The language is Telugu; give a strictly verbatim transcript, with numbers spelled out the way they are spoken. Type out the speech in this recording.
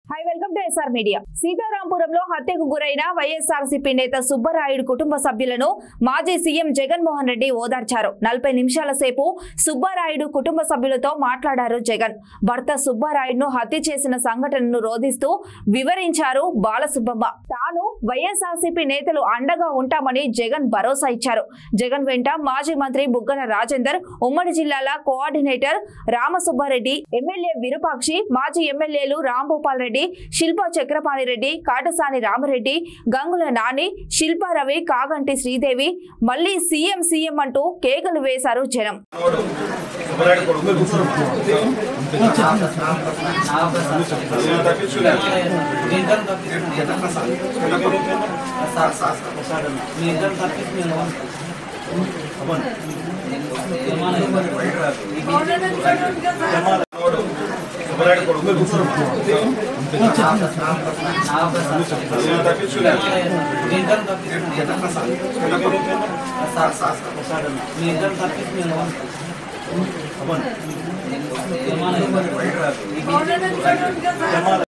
Hi, welcome to S R Media. సీతారాంపురంలో హత్యకు గురైన వైఎస్ఆర్సీపీ నేత సుబ్బరాయుడు కుటుంబ సభ్యులను మాజీ సీఎం జగన్ మోహన్ రెడ్డి ఓదార్చారు. నలభై నిమిషాల సేపు సుబ్బరాయుడు కుటుంబ సభ్యులతో మాట్లాడారు జగన్. భర్త సుబ్బరాయుడును హత్య చేసిన సంఘటనను రోధిస్తూ వివరించారు బాలసుబ్బమ్మ. తాను వైఎస్ఆర్సీపీ నేతలు అండగా ఉంటామని జగన్ భరోసా ఇచ్చారు. జగన్ వెంట మాజీ మంత్రి బుగ్గన రాజేందర్, ఉమ్మడి జిల్లాల కోఆర్డినేటర్ రామసుబ్బారెడ్డి, ఎమ్మెల్యే విరూపాక్షి, మాజీ ఎమ్మెల్యేలు రాంభూపాల్ రెడ్డి, శిల్పా చక్రపాణి రెడ్డి, కాటసాని రామరెడ్డి, గంగుల నాని, శిల్పా రవి, కాగంటి శ్రీదేవి మళ్లీ సీఎం సీఎం అంటూ కేకలు వేశారు జనం.